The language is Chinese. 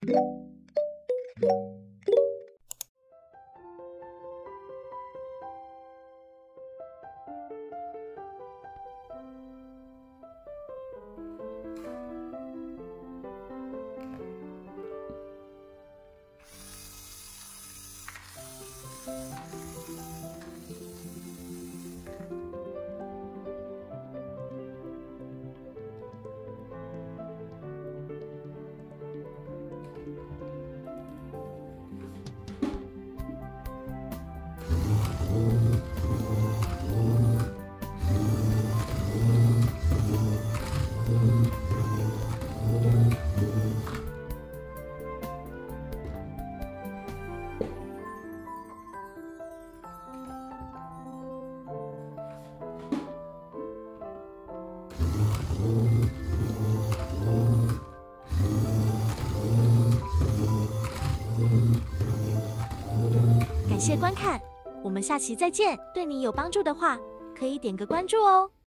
感谢观看，我们下期再见。对你有帮助的话，可以点个关注哦。